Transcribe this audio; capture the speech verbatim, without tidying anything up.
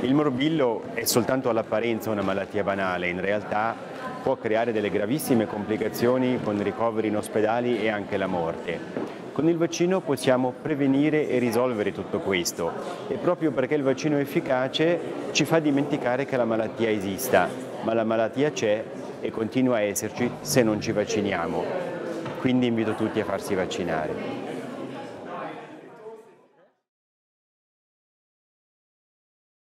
Il morbillo è soltanto all'apparenza una malattia banale, in realtà può creare delle gravissime complicazioni con ricoveri in ospedali e anche la morte. Con il vaccino possiamo prevenire e risolvere tutto questo e proprio perché il vaccino è efficace ci fa dimenticare che la malattia esista, ma la malattia c'è e continua a esserci se non ci vacciniamo. Quindi invito tutti a farsi vaccinare.